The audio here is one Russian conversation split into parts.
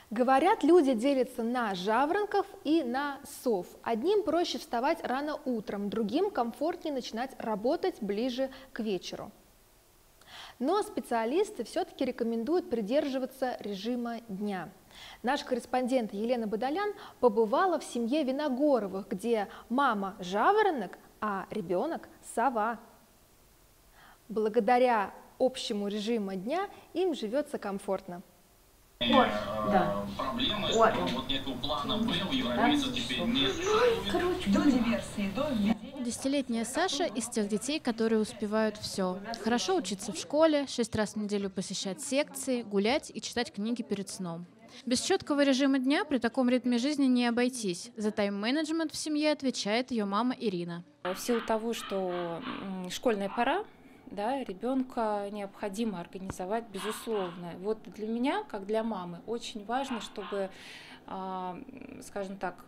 Говорят, люди делятся на жаворонков и на сов. Одним проще вставать рано утром, другим комфортнее начинать работать ближе к вечеру. Но специалисты все-таки рекомендуют придерживаться режима дня. Наш корреспондент Елена Бадолян побывала в семье Виногоровых, где мама жаворонок, а ребенок сова. Благодаря общему режиму дня им живется комфортно. Вот, да. Проблема, что вот некого плана Б у европейцев теперь нет. Короче, до диверсии, до введения. Десятилетняя Саша из тех детей, которые успевают все. Хорошо учиться в школе, 6 раз в неделю посещать секции, гулять и читать книги перед сном. Без четкого режима дня при таком ритме жизни не обойтись. За тайм-менеджмент в семье отвечает ее мама Ирина. В силу того, что школьная пора, да, ребенка необходимо организовать, безусловно. Вот для меня, как для мамы, очень важно, чтобы, скажем так,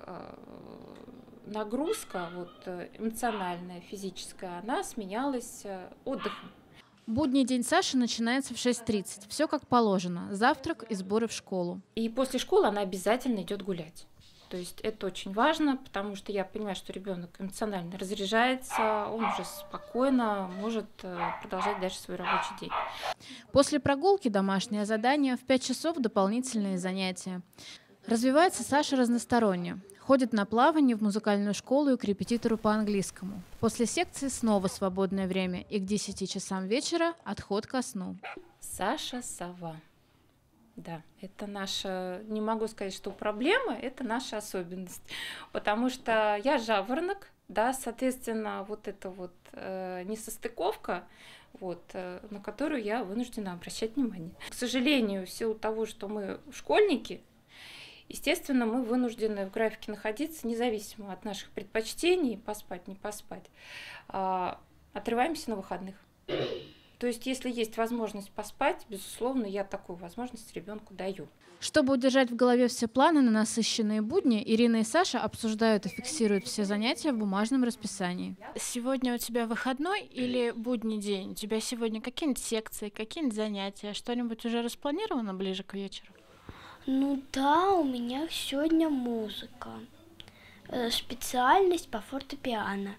нагрузка вот, эмоциональная, физическая, она сменялась отдыхом. Будний день Саши начинается в 6:30. Все как положено. Завтрак и сборы в школу. И после школы она обязательно идет гулять. То есть это очень важно, потому что я понимаю, что ребенок эмоционально разряжается, он уже спокойно может продолжать дальше свой рабочий день. После прогулки домашнее задание, в 5 часов дополнительные занятия. Развивается Саша разносторонне. Ходит на плавание, в музыкальную школу и к репетитору по английскому. После секции снова свободное время, и к 10 часам вечера отход ко сну. Саша сова. Да, это наша, не могу сказать, что проблема, это наша особенность. Потому что я жаворонок, да, соответственно, вот эта вот несостыковка, вот, на которую я вынуждена обращать внимание. К сожалению, в силу того, что мы школьники, естественно, мы вынуждены в графике находиться, независимо от наших предпочтений, поспать, не поспать, отрываемся на выходных. То есть, если есть возможность поспать, безусловно, я такую возможность ребенку даю. Чтобы удержать в голове все планы на насыщенные будни, Ирина и Саша обсуждают и фиксируют все занятия в бумажном расписании. Сегодня у тебя выходной или будний день? У тебя сегодня какие-нибудь секции, какие-нибудь занятия? Что-нибудь уже распланировано ближе к вечеру? Ну да, у меня сегодня музыка. Специальность по фортепиано.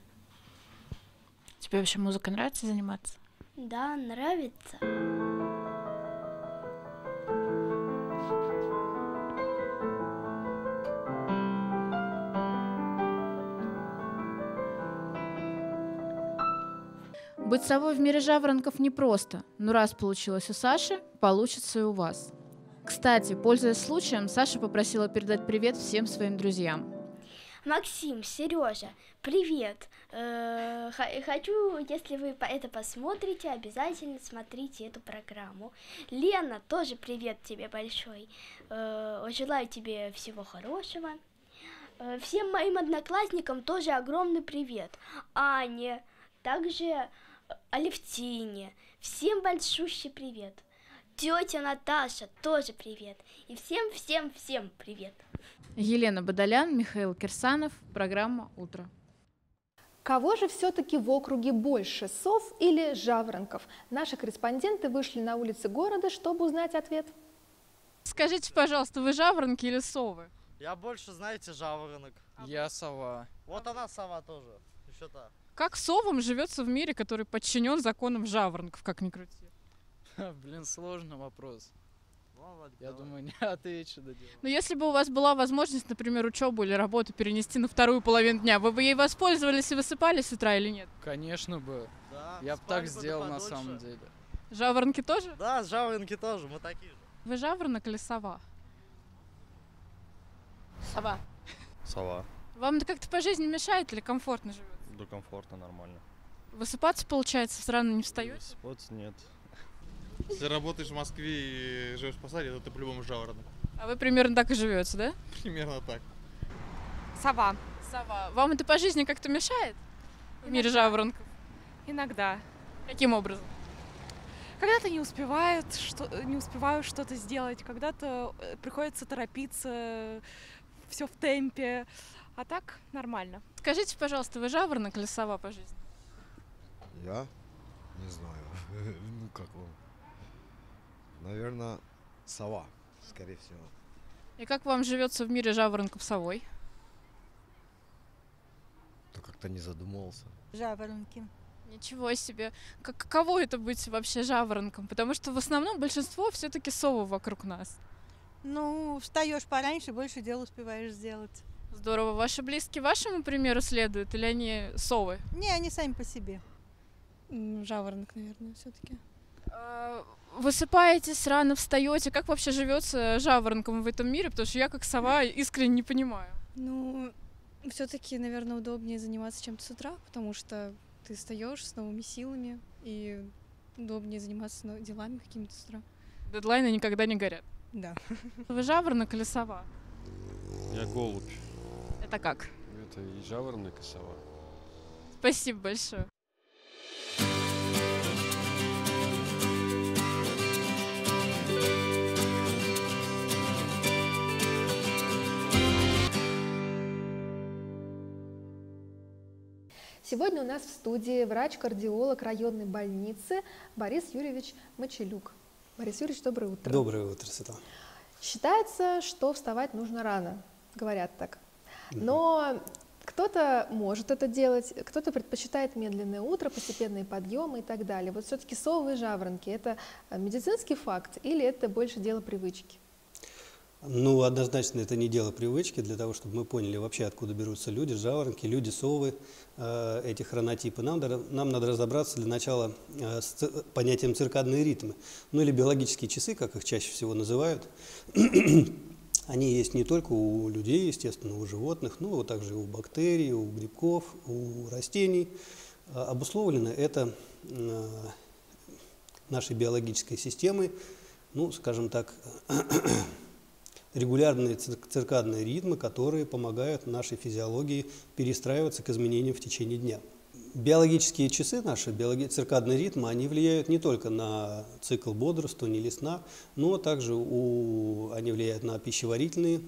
Тебе вообще музыкой нравится заниматься? Да, нравится. Быть совой в мире жаворонков непросто, но раз получилось у Саши, получится и у вас. Кстати, пользуясь случаем, Саша попросила передать привет всем своим друзьям. Максим, Сережа, привет! Хочу, если вы это посмотрите, обязательно смотрите эту программу. Лена, тоже привет тебе большой. Желаю тебе всего хорошего. Всем моим одноклассникам тоже огромный привет. Ане, также Алевтине. Всем большущий привет. Тетя Наташа, тоже привет. И всем привет. Елена Бадолян, Михаил Кирсанов, программа «Утро». Кого же все-таки в округе больше, сов или жаворонков? Наши корреспонденты вышли на улицы города, чтобы узнать ответ. Скажите, пожалуйста, вы жаворонки или совы? Я больше, знаете, жаворонок. Я сова. Вот она сова тоже. Еще та. Как совам живется в мире, который подчинен законам жаворонков, как ни крути? Блин, сложный вопрос. Я думаю, не отвечу до дела. Но если бы у вас была возможность, например, учебу или работу перенести на вторую половину дня, вы бы ей воспользовались и высыпались с утра или нет? Конечно бы. Да, Я бы так сделал на самом деле. Жаворонки тоже? Да, жаворонки тоже, мы такие же. Вы жаворонок или сова? Сова. Сова. Вам это как-то по жизни мешает или комфортно живет? Да комфортно, нормально. Высыпаться, получается, рано не встаете? Высыпаться нет. Если работаешь в Москве и живешь в Посаде, то ты по-любому жаворонок. А вы примерно так и живете, да? Примерно так. Сова. Сова. Вам это по жизни как-то мешает? В мире жаворонков? Иногда. Каким образом? Когда-то не успеваю что-то сделать, когда-то приходится торопиться, все в темпе, а так нормально. Скажите, пожалуйста, вы жаворонок или сова по жизни? Я? Не знаю. Ну, как вам? Наверное, сова, скорее всего. И как вам живется в мире жаворонков совой? Да как-то не задумывался. Жаворонки. Ничего себе. Каково это быть вообще жаворонком? Потому что в основном большинство все-таки совы вокруг нас. Ну, встаешь пораньше, больше дел успеваешь сделать. Здорово. Ваши близкие вашему примеру следуют или они совы? Не, они сами по себе. Жаворонок, наверное, все-таки. Высыпаетесь, рано встаете. Как вообще живется жаворонком в этом мире? Потому что я как сова искренне не понимаю. Ну, все-таки, наверное, удобнее заниматься чем-то с утра, потому что ты встаешь с новыми силами и удобнее заниматься делами какими-то с утра. Дедлайны никогда не горят. Да. Вы жаворонок или сова? Я голубь. Это как? Это и жаворонок, и сова. Спасибо большое. Сегодня у нас в студии врач-кардиолог районной больницы Борис Юрьевич Мочелюк. Борис Юрьевич, доброе утро. Доброе утро, Светлана. Считается, что вставать нужно рано, говорят так. Но кто-то может это делать, кто-то предпочитает медленное утро, постепенные подъемы и так далее. Вот все-таки совы и жаворонки – это медицинский факт или это больше дело привычки? Ну, однозначно, это не дело привычки, для того, чтобы мы поняли вообще, откуда берутся люди, жаворонки, люди, совы, эти хронотипы. Нам надо разобраться для начала с понятием циркадные ритмы, ну или биологические часы, как их чаще всего называют. Они есть не только у людей, естественно, у животных, но также и у бактерий, у грибков, у растений. Обусловлено это нашей биологической системой, ну, скажем так, регулярные циркадные ритмы, которые помогают нашей физиологии перестраиваться к изменениям в течение дня. Биологические часы наши, циркадные ритмы, они влияют не только на цикл бодрствования или сна, но также они влияют на пищеварение,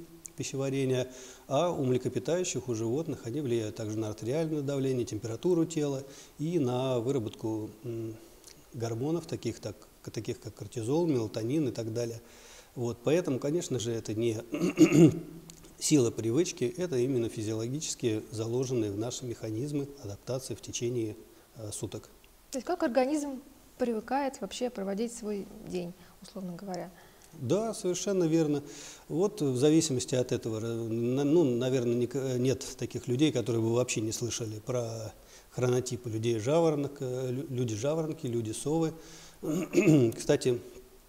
а у млекопитающих, у животных они влияют также на артериальное давление, температуру тела и на выработку гормонов, таких как кортизол, мелатонин и так далее. Вот, поэтому, конечно же, это не сила привычки, это именно физиологически заложенные в наши механизмы адаптации в течение суток. То есть как организм привыкает вообще проводить свой день, условно говоря? Да, совершенно верно. Вот в зависимости от этого, ну, наверное, нет таких людей, которые бы вообще не слышали про хронотипы людей-жаворонок, люди-жаворонки, люди-совы. Кстати,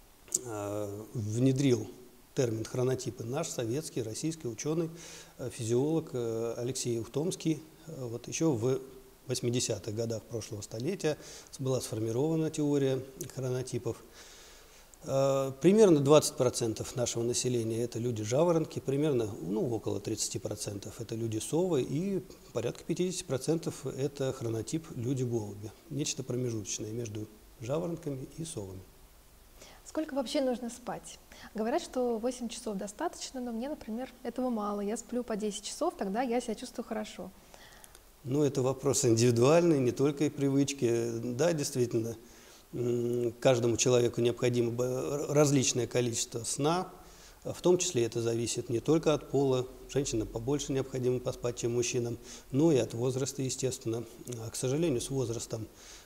внедрил термин хронотипы наш советский, российский ученый, физиолог Алексей Ухтомский. Вот еще в 80-х годах прошлого столетия была сформирована теория хронотипов. Примерно 20% нашего населения – это люди-жаворонки, примерно около 30% – это люди-совы, и порядка 50% – это хронотип люди-голуби. Нечто промежуточное между жаворонками и совами. Сколько вообще нужно спать? Говорят, что 8 часов достаточно, но мне, например, этого мало. Я сплю по 10 часов, тогда я себя чувствую хорошо. Ну, это вопрос индивидуальный, не только и привычки. Да, действительно, каждому человеку необходимо различное количество сна. В том числе это зависит не только от пола. Женщинам побольше необходимо поспать, чем мужчинам, но и от возраста, естественно. К сожалению, с возрастом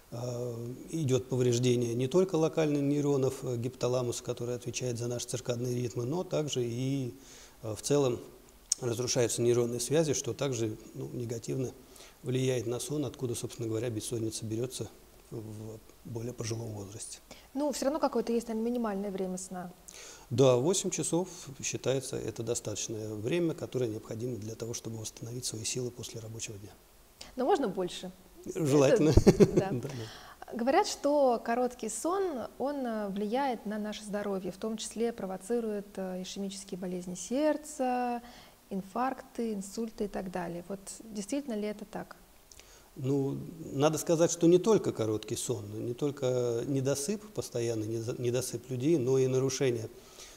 идет повреждение не только локальных нейронов гипоталамуса, который отвечает за наши циркадные ритмы, но также и в целом разрушаются нейронные связи, что также негативно влияет на сон, откуда, собственно говоря, бессонница берется в более пожилом возрасте. Ну, все равно какое-то есть, наверное, минимальное время сна. Да, 8 часов считается это достаточное время, которое необходимо для того, чтобы восстановить свои силы после рабочего дня. Но можно больше. Желательно. Да. Говорят, что короткий сон, он влияет на наше здоровье, в том числе провоцирует ишемические болезни сердца, инфаркты, инсульты и так далее. Вот действительно ли это так? Ну, надо сказать, что не только короткий сон, не только недосып, постоянный недосып людей, но и нарушение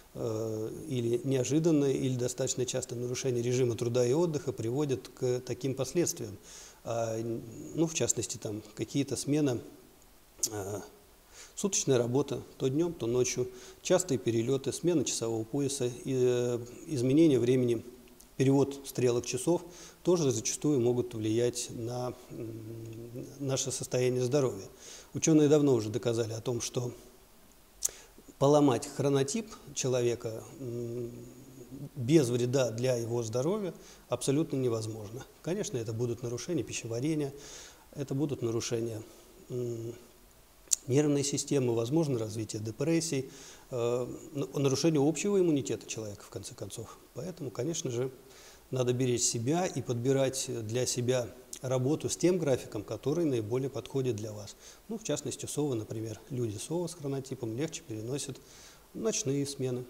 или неожиданное, или достаточно частое нарушение режима труда и отдыха приводит к таким последствиям. Ну, в частности, там какие-то смена Суточная работа то днем, то ночью, частые перелеты, смена часового пояса, изменение времени, перевод стрелок часов тоже зачастую могут влиять на наше состояние здоровья. Ученые давно уже доказали о том, что поломать хронотип человека без вреда для его здоровья абсолютно невозможно. Конечно, это будут нарушения пищеварения, это будут нарушения нервной системы, возможно развитие депрессий, нарушение общего иммунитета человека, в конце концов. Поэтому, конечно же, надо беречь себя и подбирать для себя работу с тем графиком, который наиболее подходит для вас. Ну, в частности, совы, например, люди совы с хронотипом легче переносят ночные смены.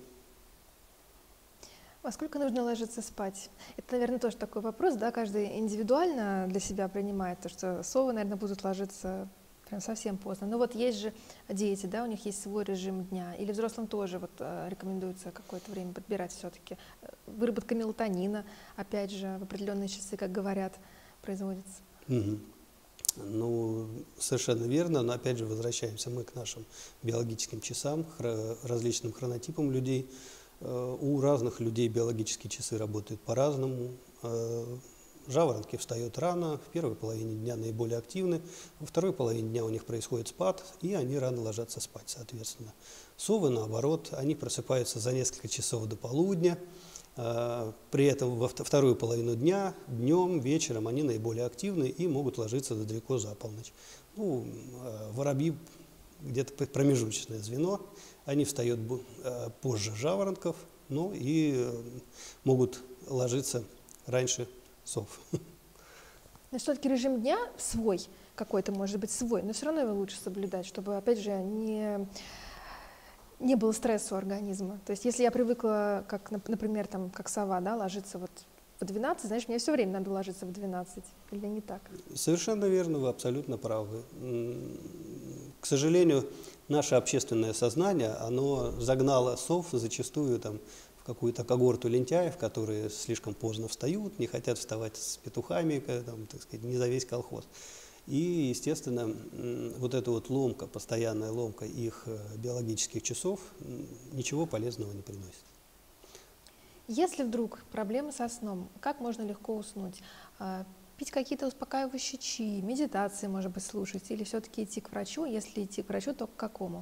Во сколько нужно ложиться спать? Это, наверное, тоже такой вопрос, да, каждый индивидуально для себя принимает, то, что совы, наверное, будут ложиться прям совсем поздно. Но вот есть же дети, да, у них есть свой режим дня, или взрослым тоже вот рекомендуется какое-то время подбирать все-таки. Выработка мелатонина, опять же, в определенные часы, как говорят, производится. Ну, совершенно верно, но опять же возвращаемся мы к нашим биологическим часам, различным хронотипам людей. У разных людей биологические часы работают по-разному. Жаворонки встают рано, в первой половине дня наиболее активны, во второй половине дня у них происходит спад, и они рано ложатся спать, соответственно. Совы, наоборот, они просыпаются за несколько часов до полудня, при этом во вторую половину дня, днем, вечером они наиболее активны и могут ложиться далеко за полночь. Ну, воробьи где-то промежуточное звено, они встают позже жаворонков, ну и могут ложиться раньше сов. Но все-таки режим дня свой, какой-то может быть свой, но все равно его лучше соблюдать, чтобы, опять же, не было стресса у организма. То есть если я привыкла, как, например, там, как сова, да, ложиться вот в 12, знаешь, мне все время надо ложиться в 12, или не так? Совершенно верно, вы абсолютно правы. К сожалению, наше общественное сознание, оно загнало сов зачастую там, в какую-то когорту лентяев, которые слишком поздно встают, не хотят вставать с петухами, там, так сказать, не за весь колхоз. И, естественно, вот эта вот ломка, постоянная ломка их биологических часов ничего полезного не приносит. Если вдруг проблемы со сном, как можно легко уснуть? Пить какие-то успокаивающие чаи, медитации, может быть, слушать, или все-таки идти к врачу? Если идти к врачу, то к какому?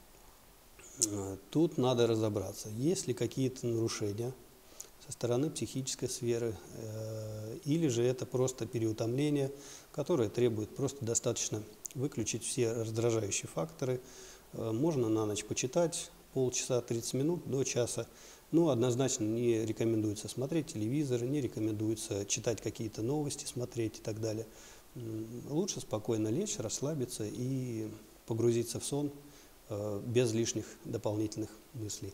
Тут надо разобраться, есть ли какие-то нарушения со стороны психической сферы, или же это просто переутомление, которое требует просто достаточно выключить все раздражающие факторы. Можно на ночь почитать полчаса, 30 минут до часа. Но однозначно не рекомендуется смотреть телевизор, не рекомендуется читать какие-то новости, смотреть и так далее. Лучше спокойно лечь, расслабиться и погрузиться в сон без лишних дополнительных мыслей.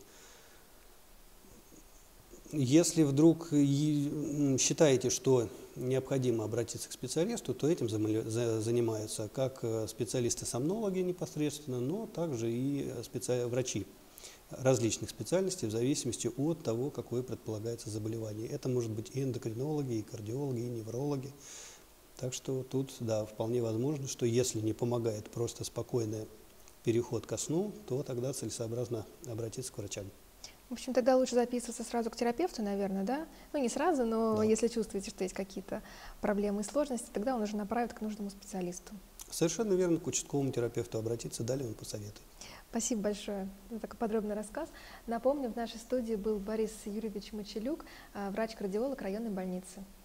Если вдруг считаете, что необходимо обратиться к специалисту, то этим занимаются как специалисты-сомнологи непосредственно, но также и врачи различных специальностей в зависимости от того, какое предполагается заболевание. Это может быть и эндокринологи, и кардиологи, и неврологи. Так что тут, да, вполне возможно, что если не помогает просто спокойный переход ко сну, то тогда целесообразно обратиться к врачам. В общем, тогда лучше записываться сразу к терапевту, наверное, да? Ну, не сразу, но да. Если чувствуете, что есть какие-то проблемы и сложности, тогда он уже направит к нужному специалисту. Совершенно верно, к участковому терапевту обратиться, далее он посоветует. Спасибо большое за такой подробный рассказ. Напомню, в нашей студии был Борис Юрьевич Мочелюк, врач-кардиолог районной больницы.